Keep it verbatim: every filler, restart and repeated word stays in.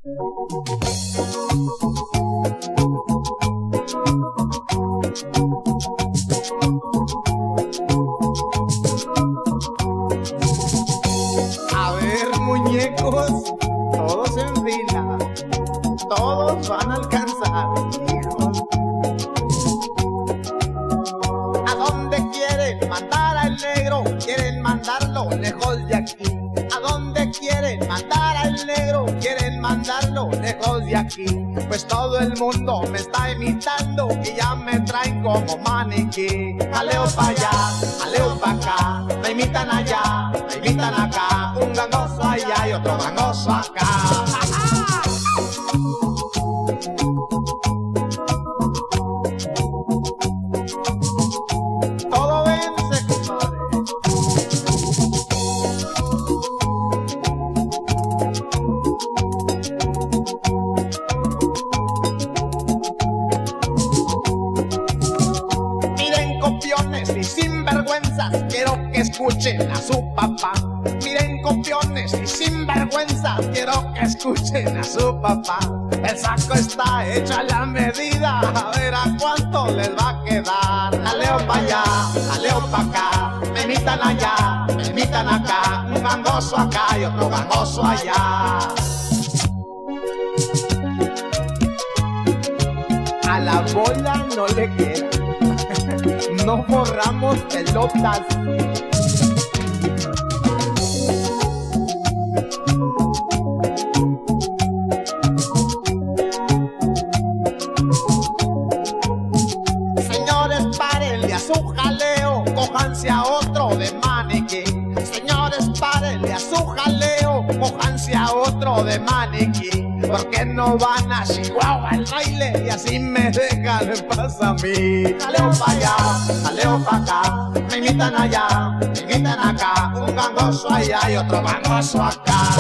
A ver, muñecos, todos en fila, todos van a alcanzar, hijos. ¿A dónde quieren mandar al negro? Quieren mandarlo lejos de aquí. ¿A dónde quieren mandar al negro? Quieren mandarlo lejos de aquí. Pues todo el mundo me está imitando y ya me traen como maniquí. Jaleo pa' allá, jaleo pa' acá, me imitan allá, me imitan acá. Un gangoso allá y otro gangoso acá. Todo vence, compadre. Miren, copiones y sinvergüenzas, quiero que escuchen a su papá. Miren, copiones y sinvergüenzas, quiero que escuchen a su papá. El saco está hecho a la medida, a ver a cuánto les va a quedar. Jaleo pa' allá, jaleo pa' acá, me imitan allá, me imitan acá. Un gangoso acá y otro gangoso allá. A la bola no le queda, no borramos pelotas. Señores, párenle a su jaleo, cójanse a otro de maniquí. Señores, párenle a su jaleo, cójanse a otro de maniquí. Porque no van a Chihuahua al baile y así me dejan en paz a mí. Jaleo pa' allá, jaleo pa' acá, me imitan allá, me imitan acá. Un gangoso allá y otro gangoso acá.